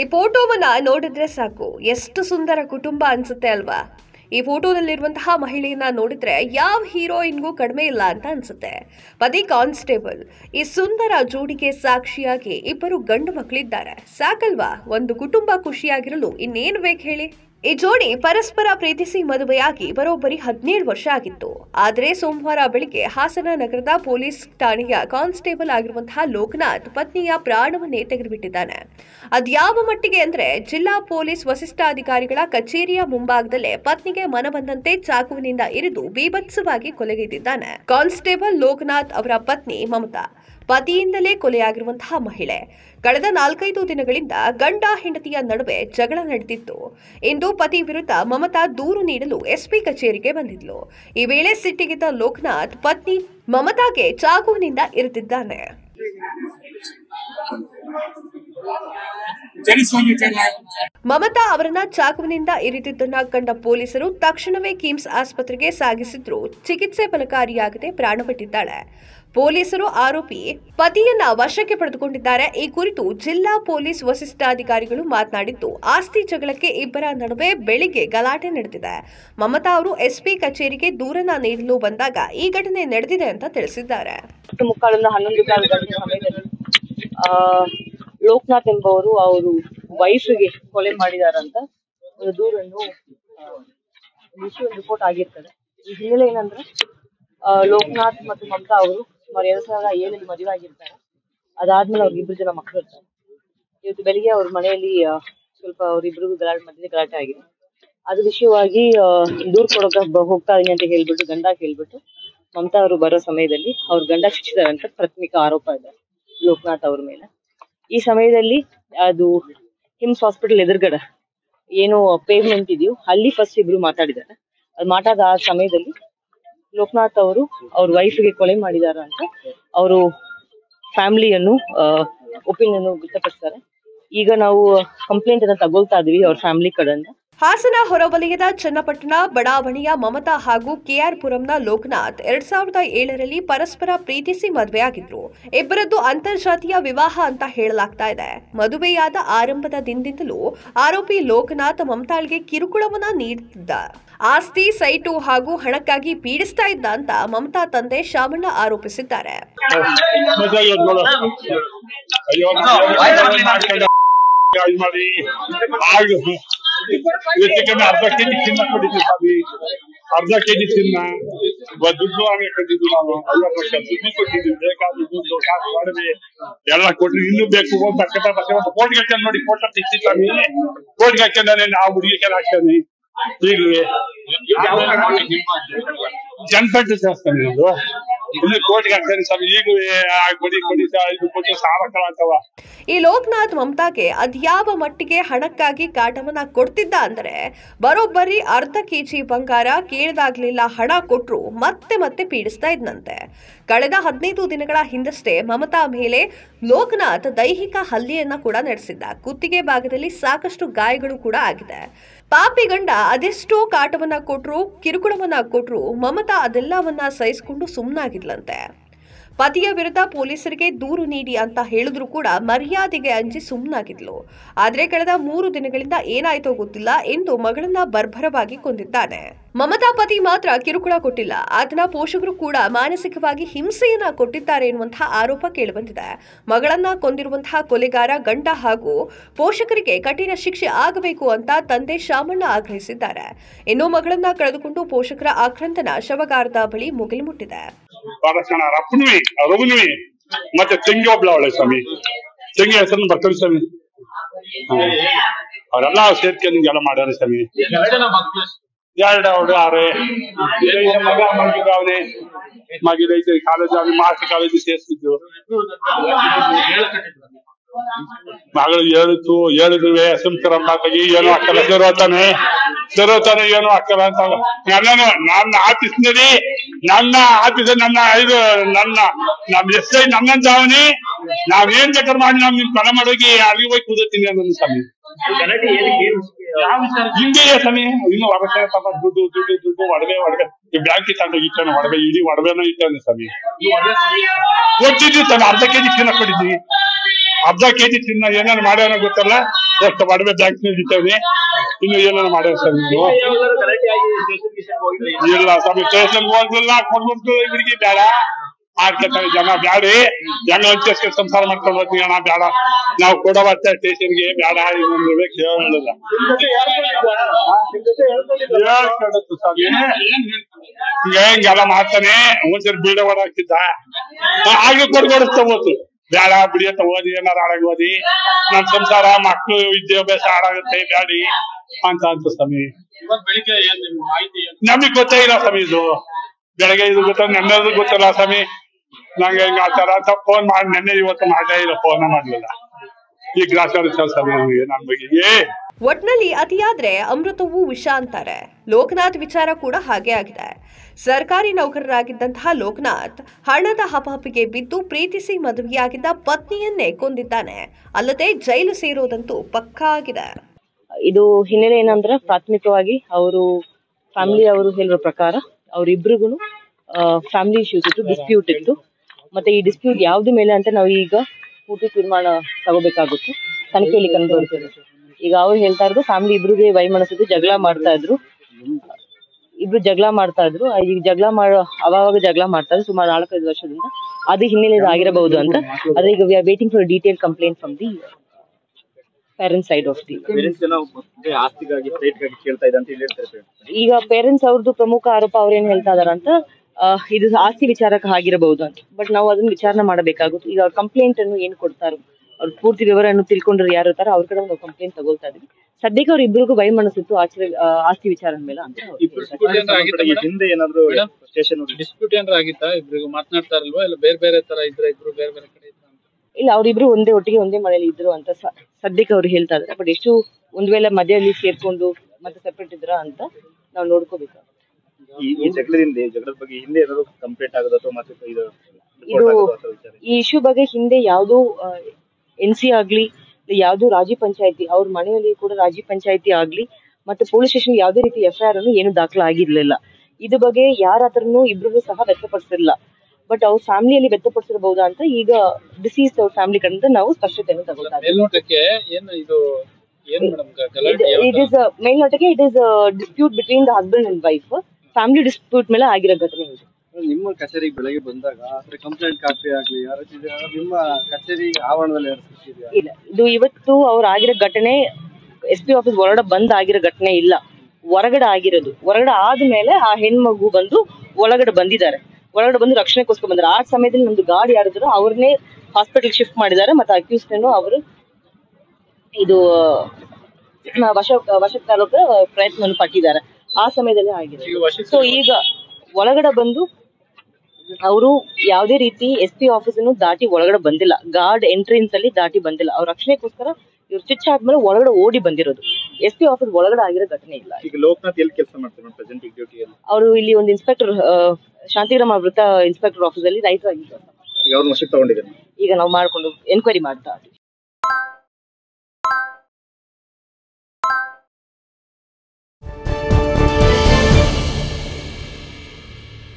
ಫೋಟೋವನ್ನ ನೋಡಿದ್ರೆ ಸಾಕು ಎಷ್ಟು ಸುಂದರ ಕುಟುಂಬ ಅನ್ಸುತ್ತೆ ಅಲ್ವಾ. ಈ ಫೋಟೋದಲ್ಲಿರುವಂತಹ ಮಹಿಳೆಯನ್ನ ನೋಡಿದ್ರೆ ಯಾವ ಹೀರೋಯಿನ್ಗೂ ಕಡಿಮೆ ಇಲ್ಲ ಅಂತ ಅನ್ಸುತ್ತೆ. ಪತಿ ಕಾನ್ಸ್ಟೇಬಲ್. ಈ ಸುಂದರ ಜೋಡಿಗೆ ಸಾಕ್ಷಿಯಾಗಿ ಇಬ್ಬರು ಗಂಡು ಮಕ್ಕಳಿದ್ದಾರೆ. ಸಾಕಲ್ವಾ, ಒಂದು ಕುಟುಂಬ ಖುಷಿಯಾಗಿರಲು ಇನ್ನೇನು ಬೇಕು ಹೇಳಿ. ಈ ಜೋಡಿ ಪರಸ್ಪರ ಪ್ರೀತಿಸಿ ಮದುವೆಯಾಗಿ ಬರೋಬ್ಬರಿ 17 ವರ್ಷ ಆಗಿತ್ತು. ಆದರೆ ಸೋಮವಾರ ಬೆಳಿಗ್ಗೆ ಹಾಸನ ನಗರದ ಪೊಲೀಸ್ ಠಾಣೆಯ ಕಾನ್ಸ್ಟೇಬಲ್ ಆಗಿರುವಂತಹ ಲೋಕನಾಥ್ ಪತ್ನಿಯ ಪ್ರಾಣವನ್ನೇ ತೆಗೆದುಬಿಟ್ಟಿದ್ದಾನೆ. ಅದ್ಯಾವ ಮಟ್ಟಿಗೆ ಅಂದ್ರೆ ಜಿಲ್ಲಾ ಪೊಲೀಸ್ ವರಿಷ್ಠಾಧಿಕಾರಿಗಳ ಕಚೇರಿಯ ಮುಂಭಾಗದಲ್ಲೇ ಪತ್ನಿಗೆ ಮನಬಂದಂತೆ ಚಾಕುವಿನಿಂದ ಇರಿದು ಬೀಭತ್ಸವಾಗಿ ಕೊಲೆಗೈದಿದ್ದಾನೆ. ಕಾನ್ಸ್ಟೇಬಲ್ ಲೋಕನಾಥ್ ಅವರ ಪತ್ನಿ ಮಮತಾ ಪತಿಯಿಂದಲೇ ಕೊಲೆಯಾಗಿರುವಂತಹ ಮಹಿಳೆ. ಕಳೆದ 4-5 ದಿನಗಳಿಂದ ಗಂಡ ಹೆಂಡತಿಯ ನಡುವೆ ಜಗಳ ನಡೆದಿತ್ತು. ಇಂದು ಪತಿ ವಿರುದ್ಧ ಮಮತಾ ದೂರು ನೀಡಲು ಎಸ್ಪಿ ಕಚೇರಿಗೆ ಬಂದಿದ್ಲು. ಈ ವೇಳೆ ಸಿಟ್ಟಿಗೆದ್ದ ಲೋಕನಾಥ್ ಪತ್ನಿ ಮಮತಾಗೆ ಚಾಕುವಿನಿಂದ ಇರಿದಿದ್ದಾನೆ. ಮಮತಾ ಅವರನ್ನ ಚಾಕುವಿನಿಂದ ಇರಿದಿದ್ದನ್ನ ಕಂಡ ಪೊಲೀಸರು ತಕ್ಷಣವೇ ಕಿಮ್ಸ್ ಆಸ್ಪತ್ರೆಗೆ ಸಾಗಿಸಿದ್ರು. ಚಿಕಿತ್ಸೆ ಫಲಕಾರಿಯಾಗದೆ ಪ್ರಾಣಬಿಟ್ಟಿದ್ದಾಳೆ. ಪೊಲೀಸರು ಆರೋಪಿ ಪತಿಯನ್ನ ವಶಕ್ಕೆ ಪಡೆದುಕೊಂಡಿದ್ದಾರೆ. ಈ ಕುರಿತು ಜಿಲ್ಲಾ ಪೊಲೀಸ್ ವರಿಷ್ಠಾಧಿಕಾರಿಗಳು ಮಾತನಾಡಿದ್ದು, ಆಸ್ತಿ ಜಗಳಕ್ಕೆ ಇಬ್ಬರ ನಡುವೆ ಬೆಳಿಗ್ಗೆ ಗಲಾಟೆ ನಡೆದಿದೆ. ಮಮತಾ ಅವರು ಎಸ್ಪಿ ಕಚೇರಿಗೆ ದೂರನ್ನ ನೀಡಲು ಬಂದಾಗ ಈ ಘಟನೆ ನಡೆದಿದೆ ಅಂತ ತಿಳಿಸಿದ್ದಾರೆ. 10:30 ಸಮಯದಲ್ಲಿ ಲೋಕನಾಥ್ ಎಂಬವರು ಅವರು ವೈಫ್ಗೆ ಕೊಲೆ ಮಾಡಿದಾರಂತ ಒಂದು ದೂರನ್ನು ರಿಪೋರ್ಟ್ ಆಗಿರ್ತದೆ. ಈ ಹಿನ್ನೆಲೆ ಏನಂದ್ರೆ ಲೋಕನಾಥ್ ಮತ್ತು ಮಮತಾ ಅವರು ಸುಮಾರು 2007 ಮದುವೆ ಆಗಿರ್ತಾರೆ. ಅದಾದ್ಮೇಲೆ ಅವ್ರಿಗೆ 2 ಜನ ಮಕ್ಕಳು ಇರ್ತಾರೆ. ಇವತ್ತು ಬೆಳಿಗ್ಗೆ ಅವ್ರ ಮನೆಯಲ್ಲಿ ಸ್ವಲ್ಪ ಅವ್ರಿಬ್ರಿಗೂ ಮಧ್ಯೆ ಗಲಾಟೆ ಆಗಿದೆ. ಅದ್ರ ವಿಷಯವಾಗಿ ದೂರ್ ಕೊಡೋಕೆ ಹೋಗ್ತಾ ಇದೀನಿ ಅಂತ ಹೇಳ್ಬಿಟ್ಟು ಗಂಡ ಹೇಳ್ಬಿಟ್ಟು ಮಮತಾ ಅವರು ಬರೋ ಸಮಯದಲ್ಲಿ ಅವ್ರ ಗಂಡ ಶಿಕ್ಷಿದ್ದಾರೆ ಅಂತ ಪ್ರಾಥಮಿಕ ಆರೋಪ ಇದೆ ಲೋಕನಾಥ್ ಅವ್ರ ಮೇಲೆ. ಈ ಸಮಯದಲ್ಲಿ ಅದು ಕಿಮ್ಸ್ ಹಾಸ್ಪಿಟಲ್ ಎದುರುಗಡೆ ಏನು ಪೇವ್ಮೆಂಟ್ ಇದೆಯೋ ಅಲ್ಲಿ ಫಸ್ಟ್ ಇಬ್ರು ಮಾತಾಡಿದ್ದಾರೆ. ಅದು ಮಾತಾದ ಆ ಸಮಯದಲ್ಲಿ ಲೋಕನಾಥ್ ಅವರು ಅವ್ರ ವೈಫ್ಗೆ ಕೊಲೆ ಮಾಡಿದಾರ ಅಂತ ಅವರು ಫ್ಯಾಮಿಲಿಯನ್ನು ಒಪಿನಿಯನ್ ವ್ಯಕ್ತಪಡಿಸ್ತಾರೆ. ಈಗ ನಾವು ಕಂಪ್ಲೇಂಟ್ ಅನ್ನ ತಗೊಳ್ತಾ ಇದೀವಿ ಅವ್ರ ಫ್ಯಾಮಿಲಿ ಕಡೆಯಿಂದ. ಹಾಸನ ಹೊರವಲಯದ ಚನ್ನಪಟ್ಟಣ ಬಡಾವಣೆಯ ಮಮತಾ ಹಾಗೂ ಕೆಆರ್ ಪುರಂನ ಲೋಕನಾಥ್ 2007ರಲ್ಲಿ ಪರಸ್ಪರ ಪ್ರೀತಿಸಿ ಮದುವೆಯಾಗಿದ್ರು. ಇಬ್ಬರದ್ದು ಅಂತರ್ಜಾತೀಯ ವಿವಾಹ ಅಂತ ಹೇಳಲಾಗ್ತಾ ಇದೆ. ಮದುವೆಯಾದ ಆರಂಭದ ದಿನದಿಂದಲೂ ಆರೋಪಿ ಲೋಕನಾಥ್ ಮಮತಾಳ್ಗೆ ಕಿರುಕುಳವನ್ನ ನೀಡುತ್ತಿದ್ದ. ಆಸ್ತಿ, ಸೈಟು ಹಾಗೂ ಹಣಕ್ಕಾಗಿ ಪೀಡಿಸ್ತಾ ಇದ್ದ ಅಂತ ಮಮತಾ ತಂದೆ ಶಾಮಣ್ಣ ಆರೋಪಿಸಿದ್ದಾರೆ. ಅರ್ಧ ಕೆಜಿ ಚಿನ್ನ ದುಡ್ಡು ಆಮೇಲೆ ಕಟ್ಟಿದ್ದು ನಾನು 50 ಲಕ್ಷ ದುಡ್ಡು ಕೊಟ್ಟಿದ್ದೀನಿ. ಬೇಕಾದ ದುಡ್ಡು ಕಾಸು ಒಡವೆ ಎಲ್ಲ ಕೊಟ್ಟು ಇನ್ನೂ ಬೇಕು ಅಂತ ಕೋರ್ಟ್ಗೆ ಹಾಕ್ಯಾನ ನೋಡಿ. ಫೋಟೋ ತೆಗ್ಸಿದ್ದಾನೆ, ಕೋರ್ಟ್ಗೆ ಹಾಕ್ಯಾನೆ. ಆ ಹುಡುಗಿಗೆ ಹಾಕ್ತಾನೆ. ಈಗಲೇ ಜನಪಟ್ಟು ಸೇರ್ತಾನೆ ಅದು ಇಲ್ಲಿ ಕೋರ್ಟ್ಗೆ ಹಾಕ್ತಾನೆ ಸ್ವಾಮಿ. ಈಗಲೇ ಕೊಟ್ಟು ಸಾಲ ಕಳಾತವ. ಈ ಲೋಕನಾಥ್ ಮಮತಾಗೆ ಅದ್ಯಾವ ಮಟ್ಟಿಗೆ ಹಣಕ್ಕಾಗಿ ಕಾಟವನ್ನ ಕೊಡ್ತಿದ್ದ ಅಂದ್ರೆ ಬರೋಬ್ಬರಿ ಅರ್ಧ ಕೆಜಿ ಬಂಗಾರ ಕೇಳಿದಾಗ್ಲಿಲ್ಲ ಹಣ ಕೊಟ್ರು ಮತ್ತೆ ಪೀಡಿಸ್ತಾ ಇದ್ನಂತೆ. ಕಳೆದ 15 ದಿನಗಳ ಹಿಂದಷ್ಟೇ ಮಮತಾ ಮೇಲೆ ಲೋಕನಾಥ್ ದೈಹಿಕ ಹಲ್ಲೆಯನ್ನ ಕೂಡ ನಡೆಸಿದ್ದ. ಕುತ್ತಿಗೆ ಭಾಗದಲ್ಲಿ ಸಾಕಷ್ಟು ಗಾಯಗಳು ಕೂಡ ಆಗಿದೆ. ಪಾಪಿ ಗಂಡ ಅದೆಷ್ಟೋ ಕಾಟವನ್ನ ಕೊಟ್ರು, ಕಿರುಕುಳವನ್ನ ಕೊಟ್ರು, ಮಮತಾ ಅದೆಲ್ಲವನ್ನ ಸಹಿಸಿಕೊಂಡು ಸುಮ್ಮನಾಗಿದ್ಲಂತೆ. ಪತಿಯ ವಿರುದ್ಧ ಪೊಲೀಸರಿಗೆ ದೂರು ನೀಡಿ ಅಂತ ಹೇಳಿದ್ರು ಕೂಡ ಮರ್ಯಾದೆಗೆ ಅಂಜಿ ಸುಮ್ಮನಾಗಿದ್ಲು. ಆದ್ರೆ ಕಳೆದ 3 ದಿನಗಳಿಂದ ಏನಾಯ್ತೋ ಗೊತ್ತಿಲ್ಲ ಎಂದು ಮಗಳನ್ನ ಬರ್ಬರವಾಗಿ ಕೊಂದಿದ್ದಾನೆ. ಮಮತಾ ಪತಿ ಮಾತ್ರ ಕಿರುಕುಳ ಕೊಟ್ಟಿಲ್ಲ, ಆತನ ಪೋಷಕರು ಕೂಡ ಮಾನಸಿಕವಾಗಿ ಹಿಂಸೆಯನ್ನ ಕೊಟ್ಟಿದ್ದಾರೆ ಎನ್ನುವಂತಹ ಆರೋಪ ಕೇಳಿಬಂದಿದೆ. ಮಗಳನ್ನ ಕೊಂದಿರುವಂತಹ ಕೊಲೆಗಾರ ಗಂಡ ಹಾಗೂ ಪೋಷಕರಿಗೆ ಕಠಿಣ ಶಿಕ್ಷೆ ಆಗಬೇಕು ಅಂತ ತಂದೆ ಶಾಮಣ್ಣ ಆಗ್ರಹಿಸಿದ್ದಾರೆ. ಇನ್ನು ಮಗಳನ್ನ ಕಳೆದುಕೊಂಡು ಪೋಷಕರ ಆಕ್ರಂದನ ಶವಗಾರದ ಬಳಿ ಮುಗಿಲು ಮುಟ್ಟಿದೆ. ರಘುನುವಿ ಮತ್ತೆ ತೆಂಗಿ ಒಬ್ಳ ಅವಳೆ ಸ್ವಾಮಿ. ತೆಂಗಿ ಹೆಸರನ್ನು ಬರ್ತಾರೆ ಸ್ವಾಮಿ. ಅವರೆಲ್ಲ ಸೇರ್ಕೊಂಡು ನಿಂಗೆಲ್ಲ ಮಾಡ್ಯಾರ ಸ್ವಾಮಿ. 2 ಅವಳು 6 ಮಗ ಮಗಿದವನೇ ಮಗಿದೈತೆ. ಕಾಲೇಜ್ ಮಾಸ್ಟರ್ ಕಾಲೇಜ್ ಸೇರ್ಸಿದ್ದು ಮಗಳು ಹೇಳಿದ್ವಿ ಸುಮ್ಕರಮ್ಮ ಏನು ಹಾಕಲ್ಲ ಸರೋತಾನೆ ಏನು ಹಾಕಲ್ಲ ಅಂತ. ನನ್ನ ಆಫೀಸ್ನಲ್ಲಿ ನನ್ನ ಎಸ್ ಐ ನನ್ನಂತ ಅವನಿ ನಾವೇನ್ ಬೇಕಾದ್ರೆ ಮಾಡಿ ನಾವ್ ನಿಮ್ ಕೊಲೆ ಮಾಡೋಗಿ ಅಲ್ಲಿ ಹೋಗಿ ಕೂದತೀನಿ ನನ್ನ ಸ್ವಾಮಿ. ಹಿಂಗೆಯೇ ಸ್ವಾಮಿ. ಇನ್ನು ಹೊರಗೆ ದುಡ್ಡು ಒಡವೆ ಬ್ಯಾಂಕ್ ಇಟ್ಟಾನೆ ಒಡವೆ ಇಡೀ ಒಡವೆನೂ ಇಟ್ಟಾನೆ ಸ್ವಾಮಿ. ಕೊಟ್ಟಿದ್ವಿ ತಾನೆ, ಅರ್ಧ ಕೆಜಿ ಚಿನ್ನ ಕೊಟ್ಟಿದ್ವಿ. ಅರ್ಧ ಕೆಜಿ ತಿನ್ನ ಏನಾರು ಮಾಡ್ಯಾನ ಗೊತ್ತಲ್ಲ, ಎಷ್ಟು ಒಡವೆ ಬ್ಯಾಂಕ್ ನಲ್ಲಿ ಇಟ್ಟವ್ರಿ, ಇನ್ನು ಏನಾರು ಮಾಡ್ಯಾರ ಸರ್ ನೀವು? ಇಲ್ಲ ಸ್ವಾಮಿ, ಸ್ಟೇಷನ್ ಹೋಗಿಲ್ಲ, ಕೊಡ್ಬಿಟ್ಟು ಇವ್ರಿಗೆ ಬೇಡ ಮಾಡ್ಕೊತಾರೆ ಜನ, ಬ್ಯಾಡಿ ಜನ ಹಂಚಿಸ್ಕೊಂಡು ಸಂಸಾರ ಮಾಡ್ಕೊಂಡು ಹೋಗ್ತೀವಿ ಅಣ್ಣ, ಬೇಡ ನಾವು ಕೊಡೋ ಬರ್ತೇವೆ ಸ್ಟೇಷನ್ಗೆ, ಬೇಡ ಇನ್ನೊಂದು ಕೇಳಲ್ಲ ಸ್ವಾಮಿ. ಹಿಂಗೆಲ್ಲ ಮಾಡ್ತಾನೆ. ಒಂದ್ಸರಿ ಬೀಡ ಓಡಾಡ್ತಿದ್ದ, ಆಗ್ಲೂ ಕೊಡ್ಕೊಡಿಸ್ತಾ ಹೋತು, ಬೇಡ ಬಿಡಿ ಅಂತ ಓದಿ, ಏನಾರು ಹಾಳಾಗಿ ಓದಿ, ನಮ್ ಸಂಸಾರ ಮಕ್ಳು ವಿದ್ಯಾಭ್ಯಾಸ ಹಾಳಾಗುತ್ತೆ, ಬ್ಯಾಡಿ ಅಂತ ಸ್ವಾಮಿ. ನಮಗ್ ಗೊತ್ತೇ ಇಲ್ಲ ಸ್ವಾಮಿ, ಇದು ಬೆಳಗ್ಗೆ ಇದು ಗೊತ್ತ, ನೆನ್ನೆದು ಗೊತ್ತಿಲ್ಲ ಸ್ವಾಮಿ. ನಂಗೆ ಹಿಂಗ ಆತರ ಅಂತ ಫೋನ್ ಮಾಡಿ ನೆನ್ನೆ ಇವತ್ತು ಮಾಡಲೇ ಇಲ್ಲ, ಫೋನ್ ಮಾಡ್ಲಿಲ್ಲ. ಈ ಗ್ರಾಚಾರ ಸ್ವಾಮಿ ನಮಗೆ ನನ್ನ ಬಗ್ಗೆ. ಒಟ್ನಲ್ಲಿ ಅತಿಯಾದ್ರೆ ಅಮೃತವೂ ವಿಷ ಅಂತಾರೆ. ಲೋಕನಾಥ್ ವಿಚಾರ ಕೂಡ ಹಾಗೆ ಆಗಿದೆ. ಸರ್ಕಾರಿ ನೌಕರರಾಗಿದ್ದಂತಹ ಲೋಕನಾಥ್ ಹಣದ ಹಪಾಪಿಗೆ ಬಿದ್ದು ಪ್ರೀತಿಸಿ ಮದುವೆಯಾಗಿದ್ದ ಪತ್ನಿಯನ್ನೇ ಕೊಂದಿದ್ದಾನೆ. ಅಲ್ಲದೆ ಜೈಲು ಸೇರೋದಂತೂ ಪಕ್ಕಾ ಆಗಿದೆ. ಇದು ಹಿನ್ನೆಲೆ ಏನಂದ್ರೆ, ಪ್ರಾಥಮಿಕವಾಗಿ ಅವರು ಫ್ಯಾಮಿಲಿ ಅವರು ಹೇಳುವ ಪ್ರಕಾರ ಅವರಿಬ್ರಿಗೂ ಫ್ಯಾಮಿಲಿ ಇಶ್ಯೂಸ್ ಇತ್ತು, ಡಿಸ್ಪ್ಯೂಟ್ ಇತ್ತು. ಮತ್ತೆ ಈ ಡಿಸ್ಪ್ಯೂಟ್ ಯಾವ್ದು ಮೇಲೆ ಅಂತ ನಾವು ಈಗ ಪೂರ್ತಿ ತೀರ್ಮಾನ ತಗೋಬೇಕಾಗುತ್ತೆ, ತನಿಖೆಯಲ್ಲಿ ಕಂಡುಬರುತ್ತದೆ. ಈಗ ಅವ್ರು ಹೇಳ್ತಾ ಇರೋದು ಫ್ಯಾಮಿಲಿ ಇಬ್ರಿಗೆ ವೈಮನಸ್ಸಿದ್ದು ಜಗಳ ಮಾಡ್ತಾ ಇದ್ರು, ಇಬ್ರು ಜಗಳ ಮಾಡ್ತಾ ಇದ್ರು. ಈಗ ಅವಾಗ ಜಗಳ ಮಾಡ್ತಾ ಇದ್ರು ಸುಮಾರು 4-5 ವರ್ಷದಿಂದ. ಅದು ಹಿನ್ನೆಲೆ ಆಗಿರಬಹುದು ಅಂತ. ಆದ್ರೆ ಈಗ we are waiting for detail complaint from the parents side of the. ಈಗ ಪೇರೆಂಟ್ಸ್ ಅವ್ರದ್ದು ಪ್ರಮುಖ ಆರೋಪ ಅವ್ರೇನ್ ಹೇಳ್ತಾ ಇದಾರೆ ಅಂತ, ಇದು ಆಸ್ತಿ ವಿಚಾರಕ್ಕೆ ಆಗಿರಬಹುದು ಅಂತ. ಬಟ್ ನಾವು ಅದನ್ನ ವಿಚಾರಣೆ ಮಾಡಬೇಕಾಗುತ್ತೆ. ಈಗ ಕಂಪ್ಲೇಂಟ್ ಅನ್ನು ಏನ್ ಕೊಡ್ತಾರೋ, ಅವ್ರ ಪೂರ್ತಿ ವಿವರವನ್ನು ತಿಳ್ಕೊಂಡ್ರೆ ಯಾರು ಇರ್ತಾರೋ ಅವ್ರ ಕಡೆ ನಾವು ಕಂಪ್ಲೇಂಟ್ ತಗೊಳ್ತಾ ಇದೀವಿ. ಸದ್ಯಕ್ಕೆ ಅವ್ರ ಇಬ್ಬರಿಗೂ ವೈಮನಸ್ಸಿತ್ತು ಆಸ್ತಿ ವಿಚಾರದ ಮೇಲೆ ಅಂತ. ಡಿಸ್ಪ್ಯೂಟ್ ಏನಾರ ಆಗಿತ್ತಾ? ಇಬ್ರಿಗೂ ಮಾತನಾಡ್ತಾರಲ್ವಾ, ಇಲ್ಲ ಬೇರೆ ಬೇರೆ ತರ ಇದ್ರೆ ಇಬ್ರು ಬೇರೆ ಬೇರೆ ಕಡೆ ಇದ್ರು? ಇಲ್ಲ, ಅವ್ರಿಬ್ರು ಒಟ್ಟಿಗೆ ಒಂದೇ ಮನೆಯಲ್ಲಿ ಇದ್ರು ಅಂತ ಸದ್ಯಕ್ಕೆ ಅವ್ರು ಹೇಳ್ತಾ ಇದಾರೆ. ಬಟ್ ಎಷ್ಟು ಒಂದ್ ವೇಳೆ ಮಧ್ಯದಲ್ಲಿ ಸೇರ್ಕೊಂಡು ಮತ್ತೆ ಸೆಪರೇಟ್ ಇದ್ರ ಅಂತ ನಾವು ನೋಡ್ಕೋಬೇಕು. ಜಗಳದ ಬಗ್ಗೆ ಹಿಂದೆ ಏನಾದ್ರು ಕಂಪ್ಲೇಂಟ್ ಆಗೋದು ಅಥವಾ ಮತ್ತೆ ಇದು ಈ ಇಶ್ಯೂ ಬಗ್ಗೆ ಹಿಂದೆ ಯಾವ್ದು NC ಆಗ್ಲಿ, ಯಾವ್ದು ರಾಜಿ ಪಂಚಾಯತಿ, ಅವ್ರ ಮನೆಯಲ್ಲಿ ಕೂಡ ರಾಜಿ ಪಂಚಾಯತಿ ಆಗ್ಲಿ, ಮತ್ತೆ ಪೊಲೀಸ್ ಸ್ಟೇಷನ್ ಯಾವುದೇ ರೀತಿ FIR ಅನ್ನು ಏನು ದಾಖಲಾಗಿರ್ಲಿಲ್ಲ. ಇದ್ರ ಬಗ್ಗೆ ಯಾರ ಹತ್ರನೂ ಇಬ್ರು ಸಹ ವ್ಯಕ್ತಪಡಿಸಿರಲಿಲ್ಲ. ಬಟ್ ಅವ್ರ ಫ್ಯಾಮಿಲಿಯಲ್ಲಿ ವ್ಯಕ್ತಪಡಿಸಿರಬಹುದಾ ಅಂತ ಈಗ ಡಿಸೀಸ್ ಅವ್ರ ಫ್ಯಾಮಿಲಿ ಕಡೆಯಿಂದ ನಾವು ಸ್ಪಷ್ಟತೆಯನ್ನು ತಗೊಳ್ತಾ ಮೇಲ್ನೋಟಕ್ಕೆ it is dispute between the husband and wife. Family dispute ಮೇಲೆ ಆಗಿರೋ ಘಟನೆ ಇದು. ನಿಮ್ಮ ಕಚೇರಿಗೆ ಬೆಳಗ್ಗೆ ಬಂದಾಗ ಕಂಪ್ಲೇಂಟ್ ಕಾಪಿ ಆಗ್ಲಿ ನಿಮ್ಮ ಕಚೇರಿ ಆವರಣದಲ್ಲಿ ಇಲ್ಲ, ಇದು ಇವತ್ತು ಅವ್ರ ಆಗಿರೋ ಘಟನೆ SP ಆಫೀಸ್ ಹೊರಗಡೆ ಬಂದ್ ಆಗಿರೋ ಘಟನೆ ಇಲ್ಲ, ಹೊರಗಡೆ ಆಗಿರೋದು. ಹೊರಗಡೆ ಆದ್ಮೇಲೆ ಆ ಹೆಣ್ಮಗು ಬಂದು ಒಳಗಡೆ ಬಂದಿದ್ದಾರೆ, ಒಳಗಡೆ ಬಂದು ರಕ್ಷಣೆಗೋಸ್ಕರ ಬಂದ್ರೆ ಆ ಸಮಯದಲ್ಲಿ ನಮ್ದು ಗಾಡಿ ಯಾರಿದ್ರು ಅವ್ರನ್ನೇ ಹಾಸ್ಪಿಟಲ್ ಶಿಫ್ಟ್ ಮಾಡಿದ್ದಾರೆ. ಮತ್ತೆ ಅಕ್ಯೂಸ್ಡ್ ಅವರು ಇದು ವಶಕ್ಕೆ ತರೋಕೆ ಪ್ರಯತ್ನ ಪಟ್ಟಿದ್ದಾರೆ. ಆ ಸಮಯದಲ್ಲಿ ಆಗಿದೆ. ಸೊ ಈಗ ಒಳಗಡೆ ಬಂದು ಅವರು ಯಾವುದೇ ರೀತಿ SP ಆಫೀಸ್ ಅನ್ನು ದಾಟಿ ಒಳಗಡೆ ಬಂದಿಲ್ಲ, ಗಾರ್ಡ್ ಎಂಟ್ರೆನ್ಸ್ ಅಲ್ಲಿ ದಾಟಿ ಬಂದಿಲ್ಲ. ಅವ್ರ ರಕ್ಷಣೆಗೋಸ್ಕರ ಇವ್ರು ಸ್ವಿಚ್ ಆದ್ಮೇಲೆ ಒಳಗಡೆ ಓಡಿ ಬಂದಿರೋದು. SP ಆಫೀಸ್ ಒಳಗಡೆ ಆಗಿರೋ ಘಟನೆ ಇಲ್ಲ. ಈಗ ಲೋಕನಾಥ್ ಎಲ್ಲಿ ಕೆಲಸ ಮಾಡ್ತಾರೆ ಪ್ರೆಸೆಂಟ್ ಡ್ಯೂಟಿಯಲ್ಲಿ? ಅವರು ಇಲ್ಲಿ ಒಂದು ಇನ್ಸ್ಪೆಕ್ಟರ್, ಶಾಂತಿಗ್ರಾಮ ವೃತ್ತ ಇನ್ಸ್ಪೆಕ್ಟರ್ ಆಫೀಸ್ ಅಲ್ಲಿ ರೈತರಾಗಿದ್ದಾರೆ. ಈಗ ಅವ್ರನ್ನ ವಶಕ್ಕೆ ತಗೊಂಡಿದ್ದಾರೆ. ಈಗ ನಾವು ಮಾಡ್ಕೊಂಡು ಎನ್ಕ್ವೈರಿ ಮಾಡ್ತಾ